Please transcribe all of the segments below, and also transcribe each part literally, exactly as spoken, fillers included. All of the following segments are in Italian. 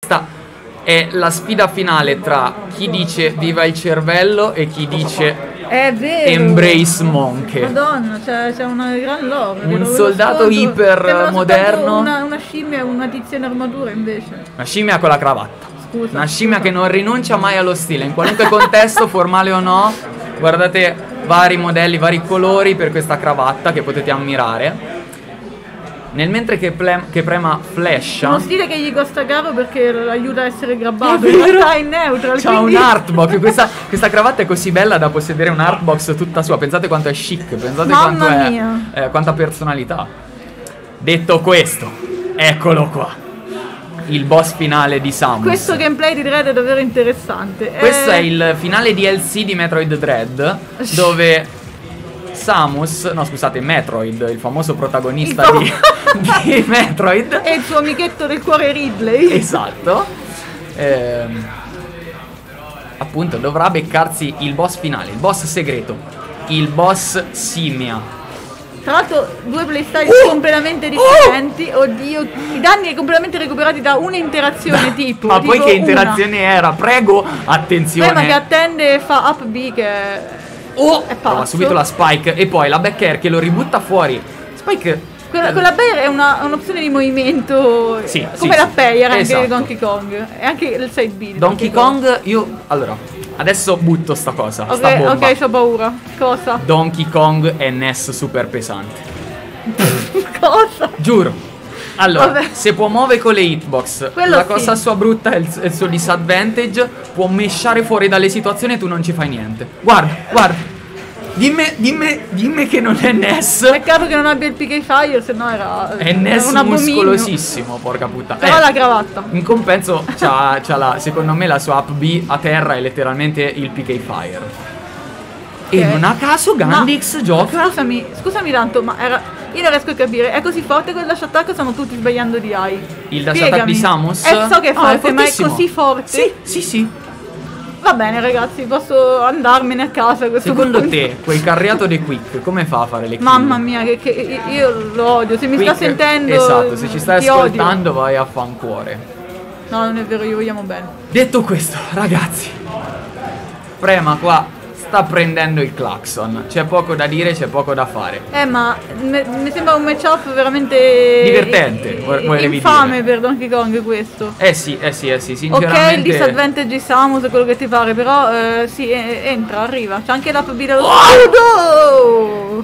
Questa è la sfida finale tra chi dice viva il cervello e chi dice è vero. Embrace Monk. Madonna, c'è, c'è una gran lore. Un soldato iper moderno. Una, una scimmia e una tizia in armatura invece. Una scimmia con la cravatta. Scusa. Una scimmia che non rinuncia mai allo stile, in qualunque contesto, formale o no. Guardate vari modelli, vari colori per questa cravatta che potete ammirare. Nel mentre che, ple- che prema flescia. Uno stile che gli costa caro perché aiuta a essere grabbato. In realtà è neutral. C'ha quindi... un artbox. Questa, questa cravatta è così bella da possedere un artbox tutta sua. Pensate quanto è chic. Pensate Mamma quanto mia. è eh, quanta personalità. Detto questo, eccolo qua. Il boss finale di Samus. Questo gameplay di Dread è davvero interessante. Questo eh... è il finale D L C di Metroid Dread, dove Samus, no scusate, Metroid, il famoso protagonista il di, di Metroid, e il suo amichetto del cuore Ridley. Esatto. Ehm, appunto dovrà beccarsi il boss finale, il boss segreto, il boss simia. Tra l'altro due playstyle uh, completamente differenti. uh, Oddio, i danni completamente recuperati da un'interazione tipo. Ma tipo poi che una. interazione era? Prego, attenzione. Beh, ma che attende e fa up B che Oh, è prova pazzo. subito la Spike e poi la back air che lo ributta fuori. Spike Quella, quella Bayer è una, un'opzione di movimento, sì, come sì, la Payer sì. anche Esatto. di Donkey Kong. E anche il side B di Donkey Kong, io allora adesso butto sta cosa. Ok, sta bomba. ok, c'ho paura. Cosa? Donkey Kong è N E S super pesante. Cosa? Giuro. Allora, Vabbè. se può muovere con le hitbox, Quello la sì. cosa sua brutta è il, è il suo disadvantage. Può mesciare fuori dalle situazioni e tu non ci fai niente. Guarda, guarda. Dimmi, dimmi, dimmi che non è N E S. Peccato che non abbia il P K Fire, se no era, È N E era S un abominio. muscolosissimo, porca puttana. Però Eh, la cravatta. in compenso c'ha, c'ha la, secondo me la sua up B a terra è letteralmente il P K Fire. E Ok. non a caso Gandix Ma- gioca. Scusami, scusami tanto, ma era. Io non riesco a capire, è così forte quel dash attack o stanno tutti sbagliando di A I? Il dash Spiegami. attack di Samus? Eh, so che è Ah, forte, ma è fortissimo. così forte? Sì, sì, sì. Va bene ragazzi, posso andarmene a casa a questo Secondo punto. te, quel carriato dei Quick, come fa a fare le kill? Mamma mia, che, che io lo odio, se mi Quick, sta sentendo. esatto, se ci stai ti odio. ascoltando vai a fancuore. No, non è vero, gli vogliamo bene. Detto questo, ragazzi, Prema qua sta prendendo il clacson. C'è poco da dire, c'è poco da fare. Eh, ma me- mi sembra un matchup veramente Divertente, i- vo- volevi infame dire. per Donkey Kong questo. Eh sì, eh sì, eh sì, Ok, sinceramente. il disadvantage di Samus è quello che ti pare, però eh, sì, eh, entra, arriva. C'è anche l'up B dello scudo!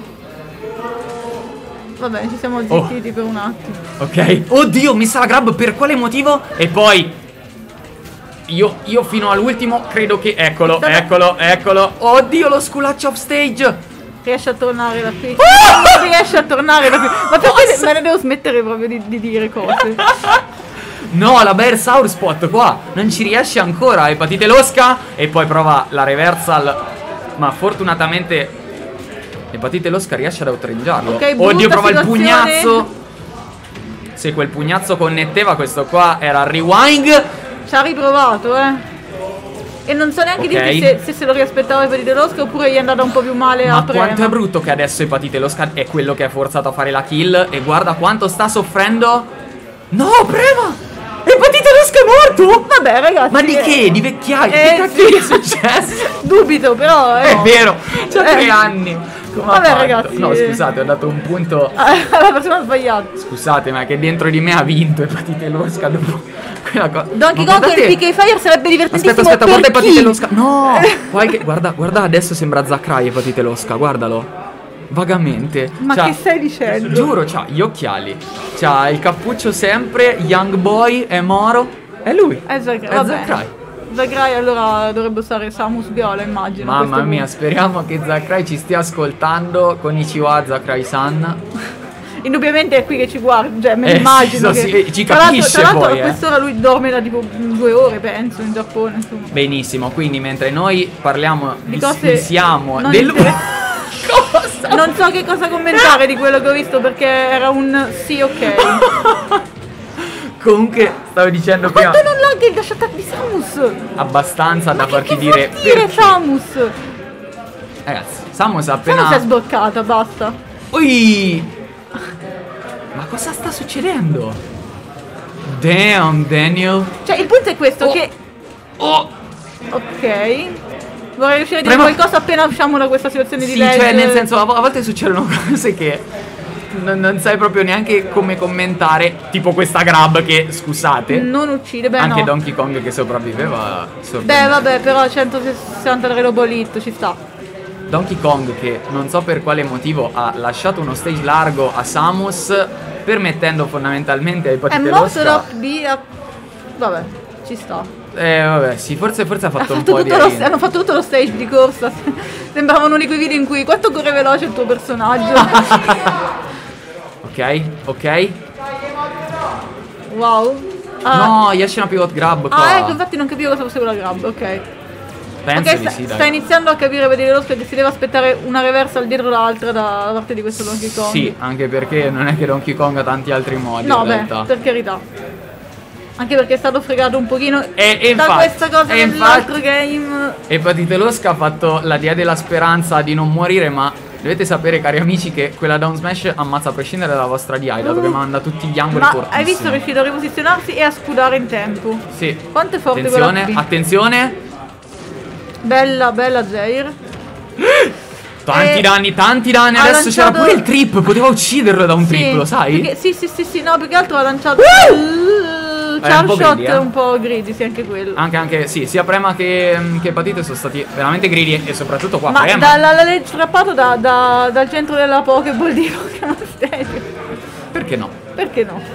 Vabbè, ci siamo zittiti per un attimo. Ok. Oddio, messa la grab per quale motivo? E poi Io, io fino all'ultimo credo che... Eccolo, Stata- eccolo, eccolo. Oddio, lo sculaccio off stage. Riesce a tornare da qui. Non riesce a tornare da qui. Ma perché me ne devo smettere proprio di, di dire cose? No, la Bear Sour Spot qua non ci riesce ancora. Epatite losca. E poi prova la reversal. Ma fortunatamente Epatite losca riesce ad outrangearlo. Ok, Oddio, brutta prova il situazione. pugnazzo. Se quel pugnazzo connetteva, questo qua era il rewind. Ci ha riprovato, eh. E non so neanche Ok. dirti se, se se lo riaspettava Epatite Losca oppure gli è andata un po' più male a Ma Prema. quanto è brutto che adesso Epatite losca è quello che è forzato a fare la kill. E guarda quanto sta soffrendo. No, Prema! Epatite losca è morto! Vabbè ragazzi. Ma di che? Di vecchiaia? Eh, che cacchio sì. è successo? Dubito però, eh. È vero, c'ha Eh. tre anni. Come ha Vabbè, fatto? ragazzi, No, eh. scusate, ho dato un punto. La persona sbagliata. Scusate, ma che dentro di me ha vinto Epatite losca dopo quella cosa. Donkey Ma Kong guardate- con il P K Fire sarebbe divertentissimo. Aspetta, aspetta, per guarda chi? Epatite losca. No! Guarda, che- guarda, guarda, adesso sembra Zacrai Epatite losca, guardalo. Vagamente. Ma C'ha- che stai dicendo? Giuro, c'ha gli occhiali. C'ha il cappuccio sempre, Young Boy, è Moro. È lui. È Zagrai. È Zacrai. Zagrai allora dovrebbe usare Samus Viola, immagino. a Mamma questo mia, punto. speriamo che Zacrai ci stia ascoltando. Konnichiwa Zacrai-san. Indubbiamente è qui che ci guarda, cioè me Eh, lo immagino sì, che sì, ci tra l'altro- capisce tra l'altro poi, a eh. quest'ora lui dorme da tipo due ore penso in Giappone, insomma. Benissimo, quindi mentre noi parliamo, Di cose siamo non del... inter- Cosa? Non so che cosa commentare di quello che ho visto perché era un sì ok. Comunque stavo dicendo prima Quanto non lagga il dash attack di Samus? abbastanza da Ma farti che dire dire perché. Samus? Ragazzi, Samus ha appena... Samus è sbloccata, basta. Ui! Ma cosa sta succedendo? Damn, Daniel. Cioè, il punto è questo, Oh. che... Oh! Ok. Vorrei riuscire a dire Prema- qualcosa appena usciamo da questa situazione di Sì, legge. cioè, nel senso, a vo- a volte succedono cose che non, non sai proprio neanche come commentare. Tipo questa grab che, scusate, Non uccide, beh anche no. Donkey Kong che sopravviveva. Beh, sorprendente. vabbè, però centosessantatré robolito, ci sta. Donkey Kong che non so per quale motivo ha lasciato uno stage largo a Samus, permettendo fondamentalmente ai È patiti morto da losca. B a... Vabbè, ci sta. Eh vabbè, sì, forse, forse ha Ha fatto un fatto po' di tutto lo, arena. hanno fatto tutto lo stage di corsa. Sembrava uno di quei video in cui quanto corre veloce il tuo personaggio. Ok, ok. Wow. Ah, No, gli esce una pivot grab qua. ah, ecco, infatti non capivo cosa fosse quella grab, ok. Penso Ok, di sta, sì, dai. sta iniziando a capire vedere lo che si deve aspettare una reversal dietro l'altra da parte di questo Donkey Kong. Sì, anche perché non è che Donkey Kong ha tanti altri modi No, in beh, realtà. per carità. Anche perché è stato fregato un pochino E- e da infatti- questa cosa e nell'altro infatti- game. E Patite Losca ha fatto la dia della speranza di non morire, ma dovete sapere, cari amici, che quella down smash ammazza a prescindere dalla vostra D I, dato che manda tutti gli angoli Ma fortissimi. hai visto, è riuscito a riposizionarsi e a scudare in tempo. Sì. Quanto è forte Attenzione, quella B. attenzione. Bella, bella Zair. Tanti E danni, tanti danni. ha Adesso c'era lanciato- pure il trip, poteva ucciderlo da un trip, lo sai? Perché- sì, sì, sì, sì, no, più che altro ha lanciato il È un po' charge shot greedy, eh. un po' greedy, sì, anche quello. Anche, anche, sì, sia Prema che, che Patite sono stati veramente greedy e soprattutto qua Ma Prema. dalla la legge strappato da, da- dal centro della Pokéball di Pokémon Stadium. Perché no? Perché no?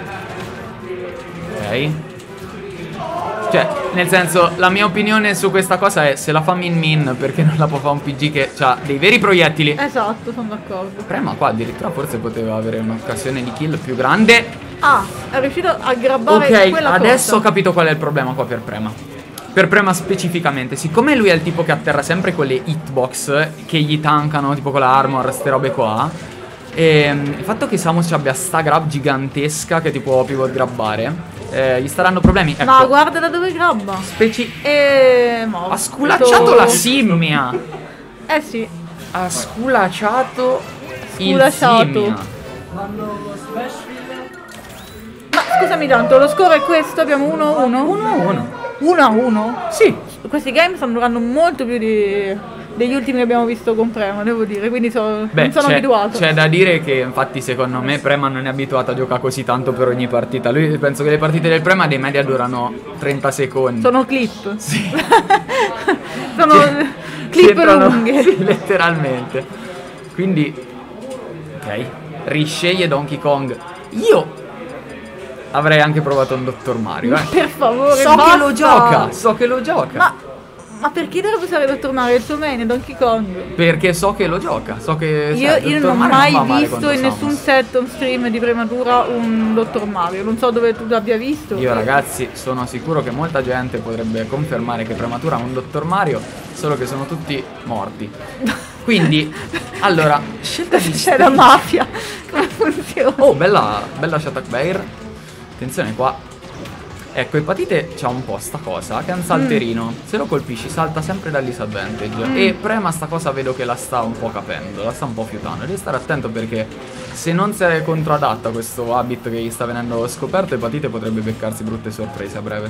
Ok. Cioè, nel senso, la mia opinione su questa cosa è se la fa Min Min, perché non la può fare un P G che ha dei veri proiettili. Esatto, sono d'accordo. Prema qua addirittura forse poteva avere un'occasione di kill più grande. Ah, è riuscito a grabbare Ok, quella adesso ho cosa. capito qual è il problema qua per Prema. Per Prema specificamente, siccome lui è il tipo che atterra sempre quelle hitbox che gli tankano, tipo con la armor, ste robe qua. E il fatto che Samus abbia sta grab gigantesca che ti può pivot grabbare, eh, gli staranno problemi. Ecco, No, guarda da dove grabba. speci... E morto. Ha sculacciato la simmia. Eh sì. Ha sculacciato il Sculacciato. simmia. Ma scusami tanto, lo score è questo, abbiamo uno a uno? uno a uno. uno a uno? Sì. Questi game stanno durando molto più di, degli ultimi che abbiamo visto con Prema, devo dire, quindi so- Beh, non sono c'è, abituato. c'è da dire che infatti secondo me Prema non è abituato a giocare così tanto per ogni partita. Lui penso che le partite del Prema di media durano trenta secondi. Sono clip. Sì. Sono Che- clip che entrano- lunghe. sì, letteralmente. Quindi ok, risceglie Donkey Kong. Io avrei anche provato un Dottor Mario, eh. Per favore, So basta. che lo gioca, so che lo gioca. Ma, ma perché dovrebbe usare Dottor Mario? Il suo main è Donkey Kong. Perché so che lo gioca, so che Io, sai, io Dottor non ho Mario mai va male visto contro in nessun Samus. set on stream di prematura un Dottor Mario. Non so dove tu l'abbia visto. Io ragazzi sono sicuro che molta gente potrebbe confermare che Prematura ha un Dottor Mario, solo che sono tutti morti. Quindi, allora, scelta di C'è la mafia. Come funziona? Oh, bella, bella Shatak Bear. Attenzione qua. Ecco, Epatite c'ha un po' sta cosa che è un salterino. Se lo colpisci salta sempre dal disadvantage. Mm. E Prema sta cosa vedo che la sta un po' capendo, la sta un po' fiutando. Devi stare attento perché se non sei controadatta a questo habit che gli sta venendo scoperto, Epatite potrebbe beccarsi brutte sorprese a breve.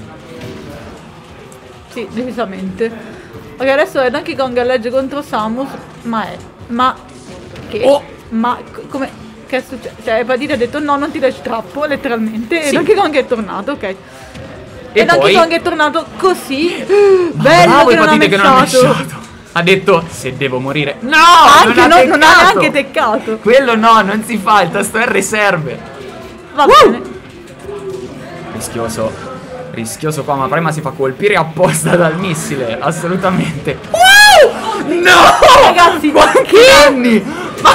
Sì, decisamente. Ok, adesso è Donkey Kong a legge contro Samus. Ma è. Ma. Che? Oh! Ma co- come. Che è successo? Cioè, Epatite ha detto no, non ti dai strappo, letteralmente. E Sì. Donkey Kong è tornato, ok. E, E Donkey poi- Kong è tornato così. Ma Bello bravo che non ha Epatite che non ha mesciato. mesciato. Ha detto se devo morire. No! Anche non, no, ha non ha teccato. neanche teccato. Quello no, non si fa, il tasto R serve. Va bene. Rischioso. Rischioso qua, ma Prema si fa colpire apposta dal missile, assolutamente. No! Ragazzi, Quanti anni?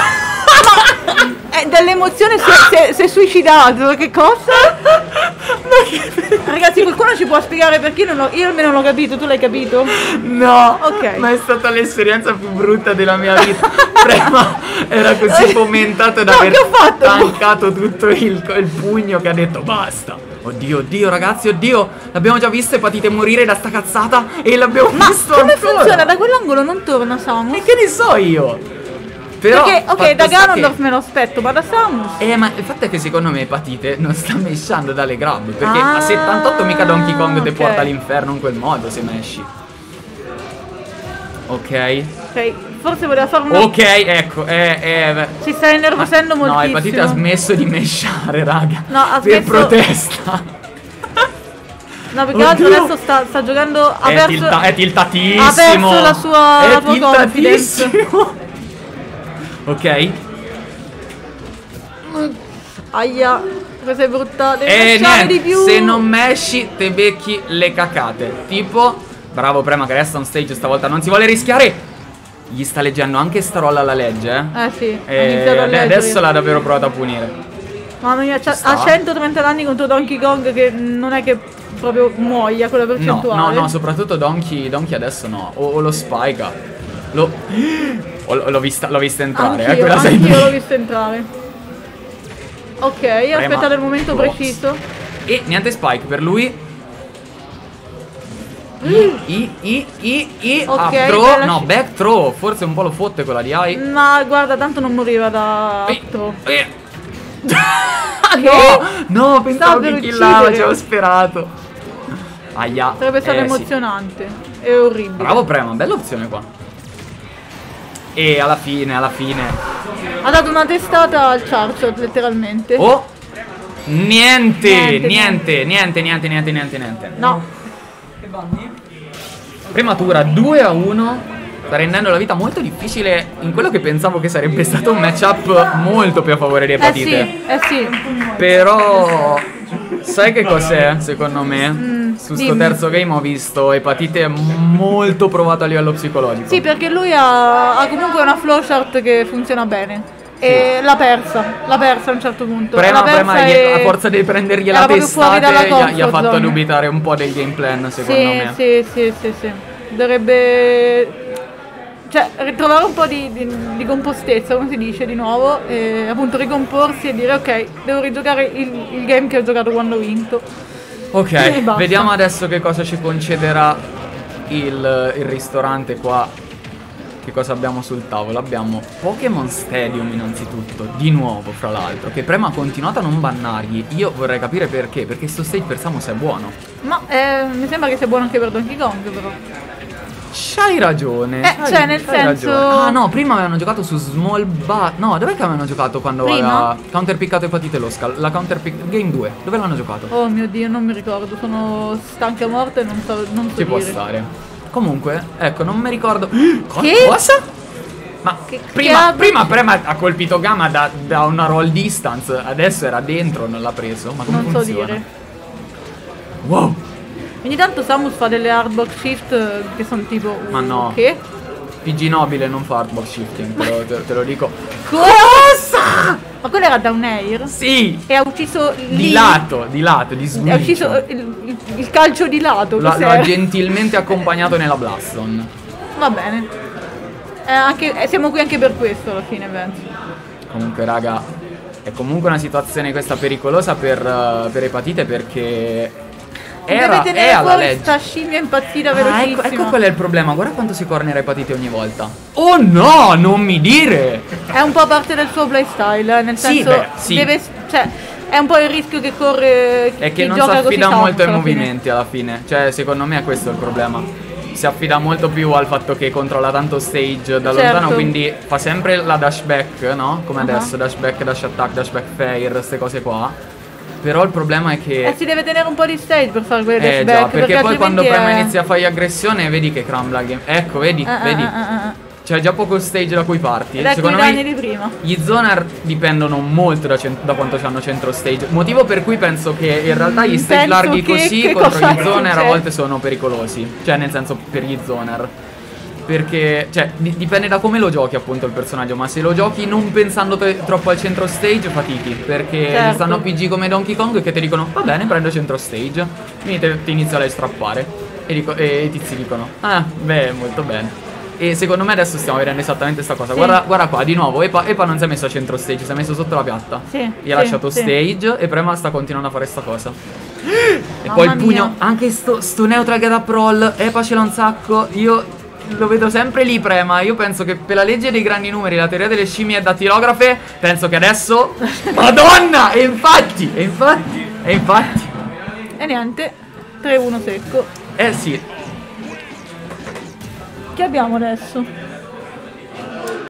Eh, dall'emozione si è, si è- si è suicidato, che cosa? Ragazzi, qualcuno ci può spiegare perché non l'ho- io almeno l'ho capito, tu l'hai capito? No! Ok. Ma è stata l'esperienza più brutta della mia vita. Prema era così fomentato da No, aver che ho fatto? tancato tutto il, il pugno che ha detto basta. Oddio, oddio ragazzi, oddio. L'abbiamo già visto Epatite morire da sta cazzata e l'abbiamo Ma visto come ancora. funziona? Da quell'angolo non torna Samus? E che ne so io? Però, Perché, ok, fatto da sta Ganondorf che- me lo aspetto, ma da Samus... Eh, ma il fatto è che secondo me Epatite non sta meshando dalle grab. Perché Ah, a settantotto mica Donkey Kong te ok. porta all'inferno in quel modo se meshi. Ok. Ok, forse voleva fare una... Ok, ecco, eh, eh, beh. Si sta innervosendo No, moltissimo. Epatite ha smesso di meshare, raga. No, ha per smesso- protesta. No, perché altro Oddio. adesso sta, sta giocando... Ha È, perso... tilta- è tiltatissimo. ha perso la sua- È la sua confidence. tiltatissimo. Ok. Aia, questa è brutta. Devi E lasciare niente, di più. se non meshi te becchi le cacate. Tipo, bravo Prema che resta on stage stavolta, non si vuole rischiare. Gli sta leggendo anche sta rolla alla legge, eh. Eh sì, ha E iniziato a ade- leggere. adesso l'ha davvero provato a punire. Mamma mia, c'ha- Ci sta. ha centotrenta danni contro Donkey Kong che non è che proprio muoia quella No, percentuale. no, no, soprattutto Donkey, Donkey adesso no. O, o lo Spike. Lo. o- l'ho vista, l'ho vista entrare, Anch'io, eh. Quella sei anch'io l'ho visto entrare. Ok, aspettate il momento Blocks. preciso. E niente Spike per lui. I, i, i, i, i, Ok, up throw, bella no, sci- back throw, forse un po' lo fotte quella di AI. Ma guarda, tanto non moriva da Ehi, altro. ehi. No, no, pensavo Stava che per killava, uccidere. ci avevo sperato. Aia. Sarebbe stato eh, sì. emozionante. È orribile. Bravo Prema, bella opzione qua. E alla fine, alla fine. Ha dato una testata al Charchot, letteralmente. Oh! Niente, Niente, niente, niente, niente, niente, niente, niente. No. Prematura due a uno. Sta rendendo la vita molto difficile in quello che pensavo che sarebbe stato un matchup molto più a favore di Eh Epatite. sì, eh sì. Però sai che cos'è secondo me? Mm, Su sto dimmi. terzo game ho visto Epatite molto provato a livello psicologico. Sì, perché lui ha, ha comunque una flowchart che funziona bene. E l'ha persa, l'ha persa a un certo punto. Prema, L'ha persa prema, gli- e- a forza di prendergli era la proprio fuori testate dalla gli ha, gli ha comfort fatto zone. dubitare un po' del game plan secondo Sì, me. sì, sì, sì, sì. Dovrebbe... Cioè, ritrovare un po' di, di- di compostezza, come si dice, di nuovo. E appunto ricomporsi e dire ok, devo rigiocare il, il game che ho giocato quando ho vinto. Ok, E basta. vediamo adesso che cosa ci concederà il, il ristorante qua. Che cosa abbiamo sul tavolo? Abbiamo Pokémon Stadium innanzitutto, di nuovo fra l'altro, che Prema ha continuato a non bannargli. Io vorrei capire perché, perché sto stage per Samus è buono. Ma eh, mi sembra che sia buono anche per Donkey Kong, però. C'hai ragione. Eh, c'hai- cioè, nel c'hai senso- ragione. Ah no, prima avevano giocato su Small Bat. No, dov'è che avevano giocato quando Prima? aveva counterpiccato Epatite Losca? La counterpick Game due, dove l'hanno giocato? Oh mio Dio, non mi ricordo, sono stanca morta e non so, non so Ci può dire. stare. Comunque, ecco, non mi ricordo. Co- Che? Cosa? Ma Che- prima, che- prima Prema ha colpito Gamma da, da una roll distance, adesso era dentro, non l'ha preso. Ma come Non so funziona? dire. Wow. Ogni tanto Samus fa delle hardbox shift eh, che sono tipo... Ma no. Che? P G Nobile non fa hardbox shifting, te lo, te- te lo dico. Cosa? Ma quello era Down Air? Sì! E ha ucciso lì... Di lato, di lato, di Ha switch. ucciso il, il- il calcio di lato. L'ha, cos'era? l'ha gentilmente accompagnato nella Blaston. Va bene. Eh, anche, eh, siamo qui anche per questo alla fine, penso. Comunque, raga, è comunque una situazione questa pericolosa per, eh, per Epatite perché era, Deve è tenere alla fuori legge. sta scimmia impazzita Ah, velocissima. ecco, ecco qual è il problema. Guarda quanto si corner Epatite ogni volta. Oh no, non mi dire! È un po' parte del suo playstyle, eh, nel Sì, senso beh, sì. deve, cioè, è un po' il rischio che corre chi È che non si gioca così affida tanto molto ai alla fine. movimenti alla fine. Cioè, secondo me è questo il problema. Si affida molto più al fatto che controlla tanto stage da Certo. lontano, quindi fa sempre la dashback, no? Come Uh-huh. adesso, dashback, dash attack, dashback fair, queste cose qua. Però il problema è che... E si deve tenere un po' di stage per fare quelle Eh dashback, già, perché, poi quando altrimenti Prema è- inizia a fare aggressione, vedi che crambla il game. Ecco, vedi, Eh, eh, vedi. eh, eh, eh. C'è già poco stage da cui parti. Ed ecco i Secondo danni me di prima. gli zoner dipendono molto da, cent- da quanto hanno centro stage. Motivo per cui penso che in realtà gli Mm, stage penso larghi che- così che contro cosa gli zoner a succede? volte sono pericolosi. Cioè nel senso per gli zoner. Perché, cioè, di- dipende da come lo giochi appunto il personaggio. Ma se lo giochi non pensando te- troppo al centro stage, fatichi. Perché Certo. ci stanno P G come Donkey Kong che ti dicono va bene, prendo centro stage. Quindi te- ti inizia a strappare. E, dico- e i tizi dicono ah, beh, molto bene. E secondo me adesso stiamo vedendo esattamente questa cosa. Sì. Guarda, guarda qua, di nuovo, Epa, Epa non si è messo a centro stage, si è messo sotto la piatta. Sì, Gli ha sì, lasciato sì. stage e Prema sta continuando a fare sta cosa. E Mamma poi il pugno, mia. anche sto, sto neutral get up roll, Epa ce l'ha un sacco. Io lo vedo sempre lì prema. Io penso che per la legge dei grandi numeri, la teoria delle scimmie dattilografe, penso che adesso Madonna! E infatti, e infatti, e infatti E niente, tre uno secco. Eh sì. Che abbiamo adesso?